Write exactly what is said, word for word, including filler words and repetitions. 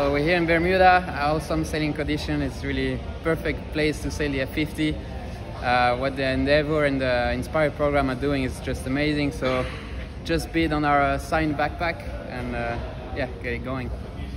So we're here in Bermuda, awesome sailing condition. It's really perfect place to sail the F fifty. Uh, what the Endeavour and the Inspire program are doing is just amazing. So just bid on our uh, signed backpack and uh, yeah, get it going.